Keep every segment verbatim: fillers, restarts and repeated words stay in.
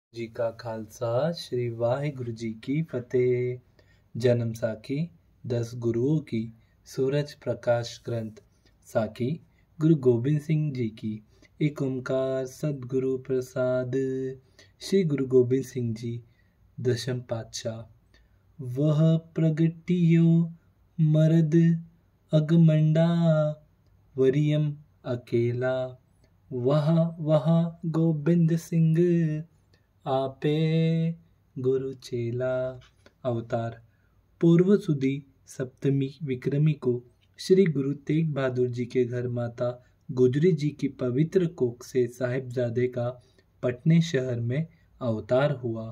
जी का खालसा श्री वाहिगुरु जी की फतेह। जन्म साखी दस गुरुओं की सूरज प्रकाश ग्रंथ साखी गुरु गोबिंद सिंह जी की। एक ओंकार सदगुरु प्रसाद। श्री गुरु गोबिंद सिंह जी दशम पातशाह। वह प्रगटियो मरद अगमंडा, वरियम अकेला वह वह गोबिंद सिंह, आपे गुरु चेला। अवतार पूर्व सुदी सप्तमी विक्रमी को श्री गुरु तेग बहादुर जी के घर माता गुजरी जी की पवित्र कोख से साहिबजादे का पटने शहर में अवतार हुआ।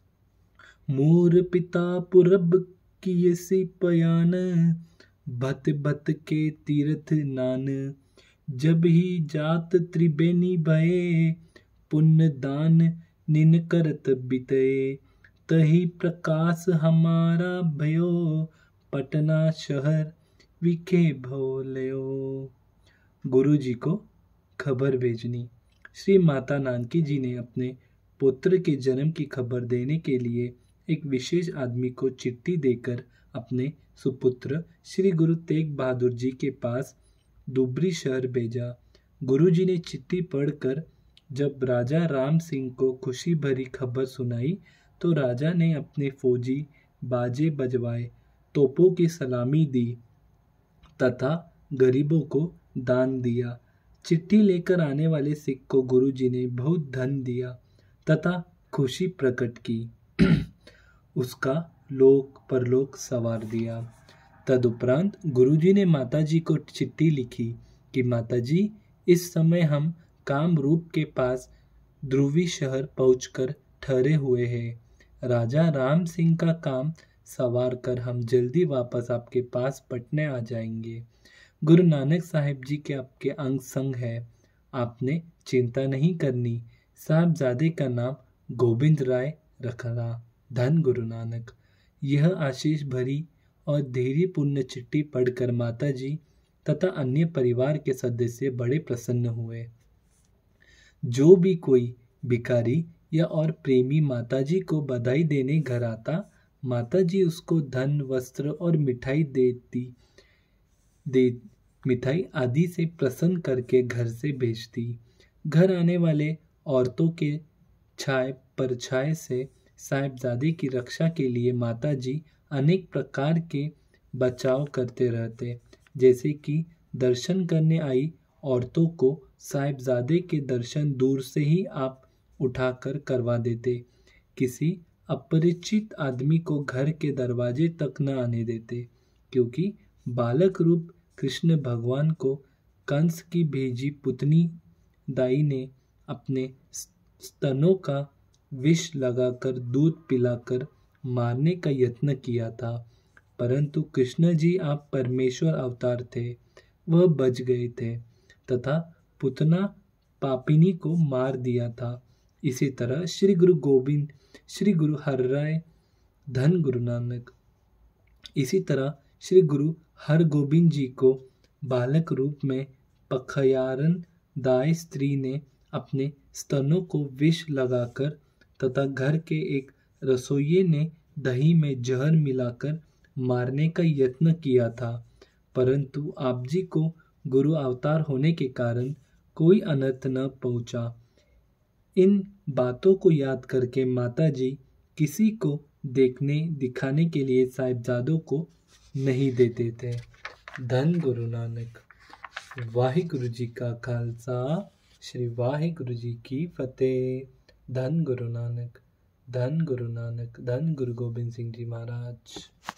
मूर पिता पुरब किए सी पयान, भत भत के तीर्थ नान। जब ही जात त्रिबेनी भये, पुण्य दान निन करत बितये। तही प्रकाश हमारा भयो, पटना शहर विखे भोल्यो। गुरु जी को खबर भेजनी। श्री माता नानकी जी ने अपने पुत्र के जन्म की खबर देने के लिए एक विशेष आदमी को चिट्ठी देकर अपने सुपुत्र श्री गुरु तेग बहादुर जी के पास दुबरी शहर भेजा। गुरु जी ने चिट्ठी पढ़कर जब राजा राम सिंह को खुशी भरी खबर सुनाई तो राजा ने अपने फौजी बाजे बजवाए, तोपों की सलामी दी तथा गरीबों को दान दिया। चिट्ठी लेकर आने वाले सिख को गुरु जी ने बहुत धन दिया तथा खुशी प्रकट की। उसका लोक परलोक सवार दिया। तदुपरांत गुरु जी ने माता जी को चिट्ठी लिखी कि माता जी, इस समय हम कामरूप के पास ध्रुवी शहर पहुंचकर ठहरे हुए हैं। राजा राम सिंह का काम सवार कर हम जल्दी वापस आपके पास पटने आ जाएंगे। गुरु नानक साहिब जी के आपके अंग संग है, आपने चिंता नहीं करनी। साहबजादे का नाम गोविंद राय रखना। धन गुरु नानक। यह आशीष भरी और धैर्यपूर्ण चिट्ठी पढ़कर माता जी तथा अन्य परिवार के सदस्य बड़े प्रसन्न हुए। जो भी कोई भिखारी या और प्रेमी माताजी को बधाई देने घर आता, माताजी उसको धन वस्त्र और मिठाई देती दे मिठाई आदि से प्रसन्न करके घर से भेजती। घर आने वाले औरतों के छाए परछाए से साहिबजादे की रक्षा के लिए माताजी अनेक प्रकार के बचाव करते रहते, जैसे कि दर्शन करने आई औरतों को साहिबजादे के दर्शन दूर से ही आप उठाकर करवा देते। किसी अपरिचित आदमी को घर के दरवाजे तक न आने देते, क्योंकि बालक रूप कृष्ण भगवान को कंस की भेजी पुतनी दाई ने अपने स्तनों का विष लगाकर दूध पिलाकर मारने का यत्न किया था, परंतु कृष्ण जी आप परमेश्वर अवतार थे, वह बच गए थे तथा पुतना पापिनी को मार दिया था। इसी तरह श्री गुरु गोविंद श्री गुरु हरराय धन गुरु नानक इसी तरह श्री गुरु हरगोबिंद जी को बालक रूप में पखयारन दाय स्त्री ने अपने स्तनों को विष लगाकर तथा घर के एक रसोइये ने दही में जहर मिलाकर मारने का यत्न किया था, परंतु आप जी को गुरु अवतार होने के कारण कोई अनर्थ न पहुंचा। इन बातों को याद करके माता जी किसी को देखने दिखाने के लिए साहिबजादों को नहीं देते थे। धन गुरु नानक। वाहिगुरु जी का खालसा श्री वाहिगुरु जी की फतेह। धन गुरु नानक। धन गुरु नानक। धन गुरु गोबिंद सिंह जी महाराज।